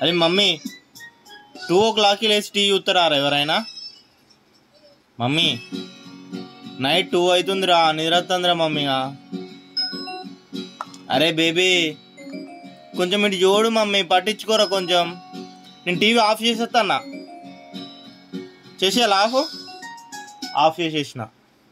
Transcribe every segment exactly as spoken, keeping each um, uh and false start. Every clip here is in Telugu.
అది మమ్మీ టూ ఓ క్లాక్కి లేచి టీ చూస్తారా ఎవరైనా? మమ్మీ నైట్ టూ అవుతుందిరా, నిద్ర వస్తుందిరా మమ్మీగా. అరే బేబీ కొంచెం ఇటు చూడు మమ్మీ, పట్టించుకోరా కొంచెం. నేను టీవీ ఆఫ్ చేసేస్తానా, చేసేయాలి. ఆఫ్ ఆఫ్ చేసేసిన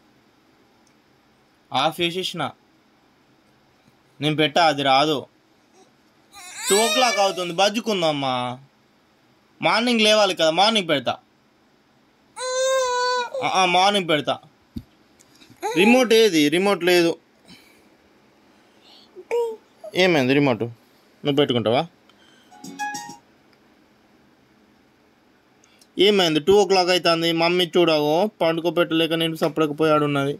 ఆఫ్ చేసేసిన నేను పెట్టా, అది రాదు. టూ ఓ క్లాక్ అవుతుంది, బజ్జుకుందమ్మా. మార్నింగ్ లేవాలి కదా, మార్నింగ్ పెడతా, మార్నింగ్ పెడతా. రిమోట్ ఏది? రిమోట్ లేదు. ఏమైంది రిమోట్? నువ్వు పెట్టుకుంటావా? ఏమైంది? టూ ఓ క్లాక్ అవుతుంది. మమ్మీ చూడవు పండుకోపెట్టలేక నేను సపడకపోయాడు ఉన్నది.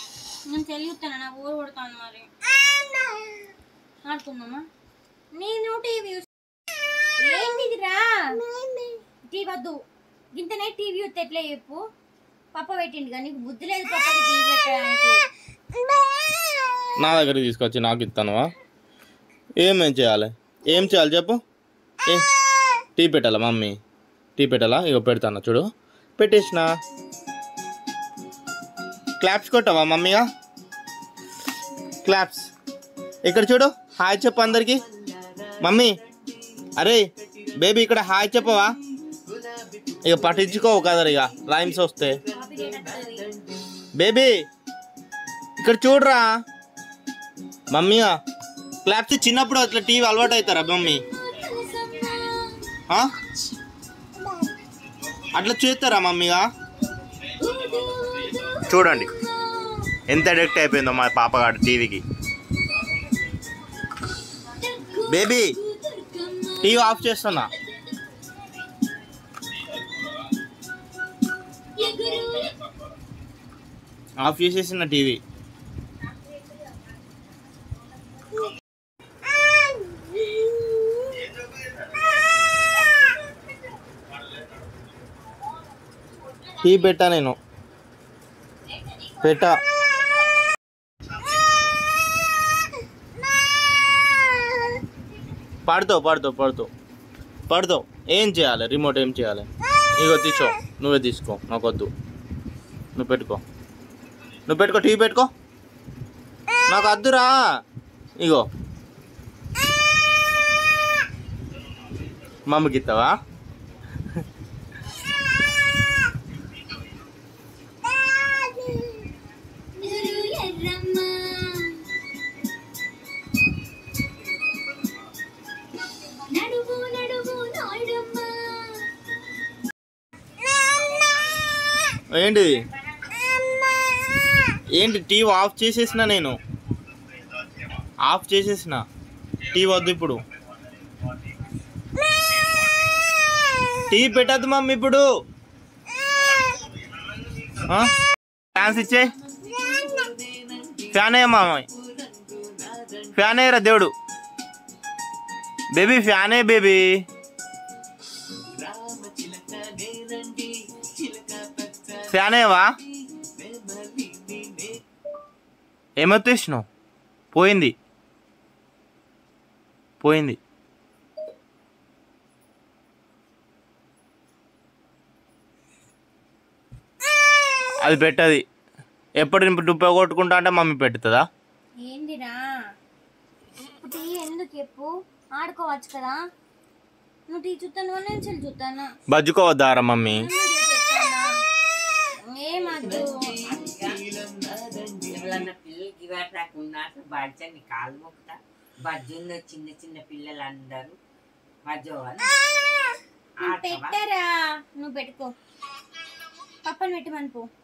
ఎట్లా చెప్పు? పప్ప పెట్టిండు కానీ నీకు బుద్ధి లేదు పప్పకి టీవీ పెట్టడానికి. నా దగ్గరికి తీసుకొచ్చి నాకు ఇస్తానువా? ఏమేం చేయాలి? ఏం చేయాలి చెప్పు? ఏ టీ పెట్టాలా మమ్మీ? టీ పెట్టాలా? ఇగో పెడతాను చూడు, పెట్టేసిన. క్లాప్స్ కొట్టావా మమ్మీగా? క్లాప్స్ ఇక్కడ చూడు, హాయ్ చెప్పు అందరికి. మమ్మీ అరే బేబీ ఇక్కడ హాయ్ చెప్పవా? ఇక పట్టించుకోవు కదా ఇక రైమ్స్ వస్తే. బేబీ ఇక్కడ చూడరా. మమ్మీగా క్లాప్స్ చిన్నప్పుడు అట్లా టీవీ అలవాటు అవుతారా మమ్మీ? అట్లా చేస్తారా మమ్మీగా? చూడండి ఎంత అడిక్ట్ అయిపోయిందో మా పాపగాడు టీవీకి. బేబీ టీవీ ఆఫ్ చేస్తున్నా. ఆఫ్ చేసేసిన టీవీ. టీ పెట్టా నేను, పెట్టా. పడతావు పడతావు పడతావు పడతావు. ఏం చేయాలి? రిమోట్ ఏం చేయాలి? ఇగో తీసుకో, నువ్వే తీసుకో, నాకు వద్దు. నువ్వు పెట్టుకో, నువ్వు పెట్టుకో, టీవీ పెట్టుకో. నాకు వద్దురా. ఇగో మమ్మీకి ఇస్తావా? ఏంటి ఏంటి? టీవీ ఆఫ్ చేసేసిన నేను, ఆఫ్ చేసేసిన. టీవీ వద్దు ఇప్పుడు. టీవీ పెట్టద్దు మమ్మీ ఇప్పుడు. ఫ్యాన్స్ ఇచ్చే ఫ్యాన్ అయ్యా మామయ్య, ఫ్యాన్ అయ్యరా దేవుడు. బేబీ ఫ్యాన్ అయ్య బేబీ. ఫ్యాన్ అయ్యవా? ఏమొత్తేసినావు? పోయింది పోయింది. అది పెట్టది. ఎప్పుడు డుప్ప కొట్టుకుంటా అంటే మమ్మీ పెట్టుతుందా? ఏందిరా టీ ఎందుకు చెప్పు? ఆడుకోవచ్చు కదా. నువ్వు టీ చూస్తాను అని నేను చూస్తాను. బజ్జుకోవద్దారా మమ్మీ? ఏమద్దు. బజ్జని కాలు మొక్కుతా. బజ్జున్న చిన్న చిన్న పిల్లలందరూ బజ్జోవాలి. పెట్టరా? నువ్వు పెట్టుకో, పప్పని పెట్టమని పో.